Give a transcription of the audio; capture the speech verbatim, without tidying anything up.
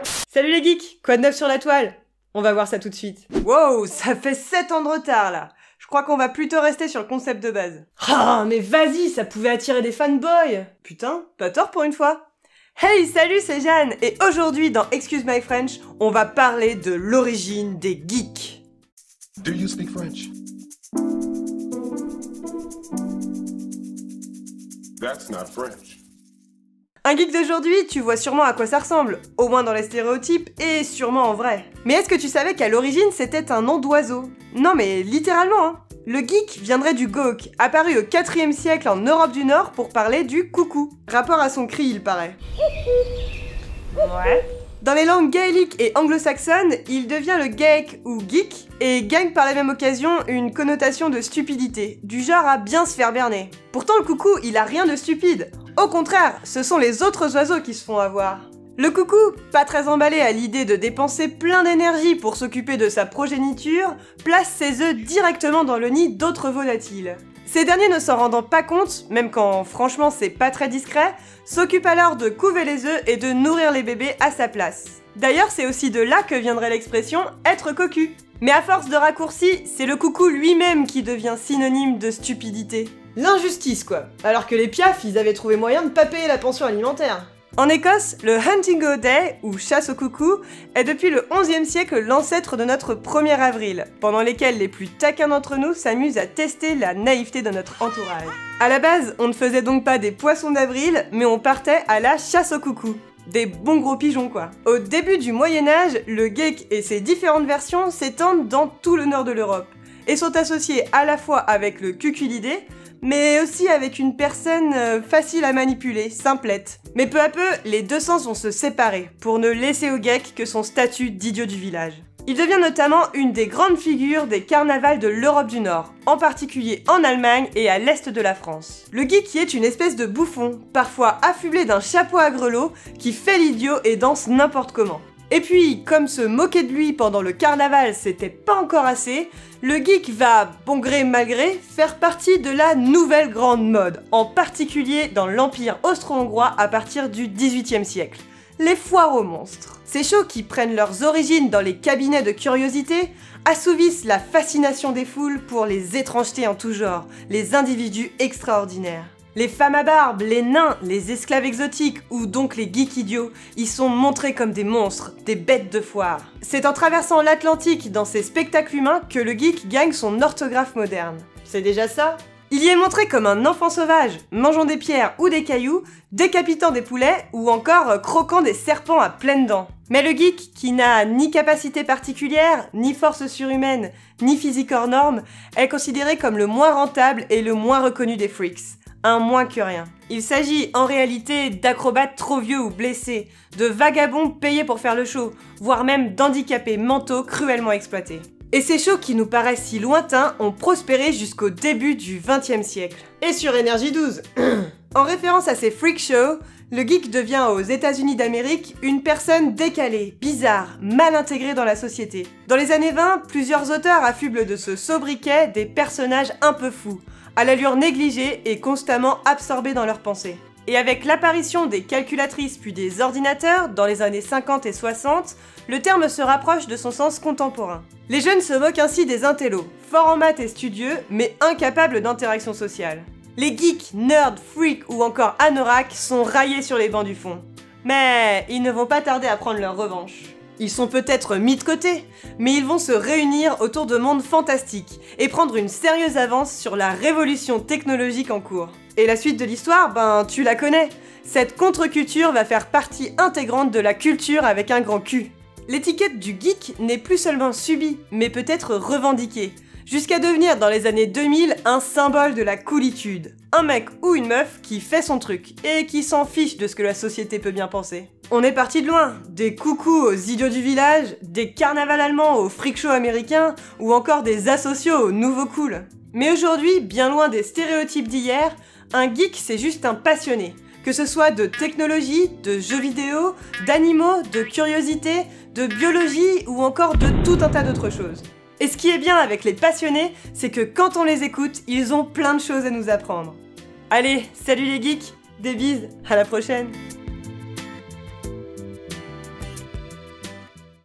Salut les geeks, quoi de neuf sur la toile? On va voir ça tout de suite. Wow, ça fait sept ans de retard là. Je crois qu'on va plutôt rester sur le concept de base. Ah, mais vas-y, ça pouvait attirer des fanboys. Putain, pas tort pour une fois. Hey, salut, c'est Jeanne, et aujourd'hui dans Excuse My French, on va parler de l'origine des geeks. Do you speak French? That's not French. Un geek d'aujourd'hui, tu vois sûrement à quoi ça ressemble, au moins dans les stéréotypes et sûrement en vrai. Mais est-ce que tu savais qu'à l'origine c'était un nom d'oiseau? Non mais littéralement hein. Le geek viendrait du gawk, apparu au quatrième siècle en Europe du Nord pour parler du coucou. Rapport à son cri il paraît. Ouais. Dans les langues gaéliques et anglo-saxonnes, il devient le geek ou geek et gagne par la même occasion une connotation de stupidité, du genre à bien se faire berner. Pourtant le coucou, il a rien de stupide. Au contraire, ce sont les autres oiseaux qui se font avoir. Le coucou, pas très emballé à l'idée de dépenser plein d'énergie pour s'occuper de sa progéniture, place ses œufs directement dans le nid d'autres volatiles. Ces derniers ne s'en rendant pas compte, même quand franchement c'est pas très discret, s'occupent alors de couver les œufs et de nourrir les bébés à sa place. D'ailleurs c'est aussi de là que viendrait l'expression « être cocu ». Mais à force de raccourcis, c'est le coucou lui-même qui devient synonyme de stupidité. L'injustice quoi, alors que les piafs ils avaient trouvé moyen de pas payer la pension alimentaire. En Écosse, le Hunting Owl Day, ou chasse au coucou, est depuis le onzième siècle l'ancêtre de notre premier avril, pendant lesquels les plus taquins d'entre nous s'amusent à tester la naïveté de notre entourage. À la base, on ne faisait donc pas des poissons d'avril, mais on partait à la chasse au coucou. Des bons gros pigeons quoi. Au début du Moyen-Âge, le geek et ses différentes versions s'étendent dans tout le nord de l'Europe, et sont associés à la fois avec le cuculidé, mais aussi avec une personne euh, facile à manipuler, simplette. Mais peu à peu, les deux sens vont se séparer, pour ne laisser au geek que son statut d'idiot du village. Il devient notamment une des grandes figures des carnavals de l'Europe du Nord, en particulier en Allemagne et à l'est de la France. Le geek y est une espèce de bouffon, parfois affublé d'un chapeau à grelots, qui fait l'idiot et danse n'importe comment. Et puis, comme se moquer de lui pendant le carnaval c'était pas encore assez, le geek va, bon gré mal gré, faire partie de la nouvelle grande mode, en particulier dans l'Empire austro-hongrois à partir du dix-huitième siècle. Les foires aux monstres. Ces shows qui prennent leurs origines dans les cabinets de curiosité assouvissent la fascination des foules pour les étrangetés en tout genre, les individus extraordinaires. Les femmes à barbe, les nains, les esclaves exotiques ou donc les geeks idiots, y sont montrés comme des monstres, des bêtes de foire. C'est en traversant l'Atlantique dans ces spectacles humains que le geek gagne son orthographe moderne. C'est déjà ça? Il y est montré comme un enfant sauvage, mangeant des pierres ou des cailloux, décapitant des poulets ou encore croquant des serpents à pleines dents. Mais le geek, qui n'a ni capacité particulière, ni force surhumaine, ni physique hors norme, est considéré comme le moins rentable et le moins reconnu des freaks. Un moins que rien. Il s'agit en réalité d'acrobates trop vieux ou blessés, de vagabonds payés pour faire le show, voire même d'handicapés mentaux cruellement exploités. Et ces shows qui nous paraissent si lointains ont prospéré jusqu'au début du vingtième siècle. Et sur Énergie douze. En référence à ces freak shows, le geek devient aux États-Unis d'Amérique une personne décalée, bizarre, mal intégrée dans la société. Dans les années vingt, plusieurs auteurs affublent de ce sobriquet des personnages un peu fous, à l'allure négligée et constamment absorbés dans leurs pensées. Et avec l'apparition des calculatrices puis des ordinateurs dans les années cinquante et soixante, le terme se rapproche de son sens contemporain. Les jeunes se moquent ainsi des intellos, forts en maths et studieux, mais incapables d'interaction sociale. Les geeks, nerds, freaks ou encore anoraks sont raillés sur les bancs du fond. Mais ils ne vont pas tarder à prendre leur revanche. Ils sont peut-être mis de côté, mais ils vont se réunir autour de mondes fantastiques et prendre une sérieuse avance sur la révolution technologique en cours. Et la suite de l'histoire, ben tu la connais. Cette contre-culture va faire partie intégrante de la culture avec un grand Q. L'étiquette du geek n'est plus seulement subie, mais peut être revendiquée, jusqu'à devenir dans les années deux mille un symbole de la coolitude. Un mec ou une meuf qui fait son truc, et qui s'en fiche de ce que la société peut bien penser. On est parti de loin, des coucous aux idiots du village, des carnavals allemands aux freak shows américains, ou encore des asociaux aux nouveaux cool. Mais aujourd'hui, bien loin des stéréotypes d'hier, un geek c'est juste un passionné. Que ce soit de technologie, de jeux vidéo, d'animaux, de curiosité, de biologie ou encore de tout un tas d'autres choses. Et ce qui est bien avec les passionnés, c'est que quand on les écoute, ils ont plein de choses à nous apprendre. Allez, salut les geeks, des bises, à la prochaine!